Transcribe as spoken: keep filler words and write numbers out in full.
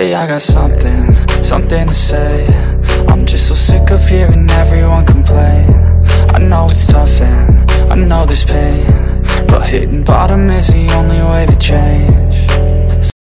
Hey, I got something, something to say. I'm just so sick of hearing everyone complain. I know it's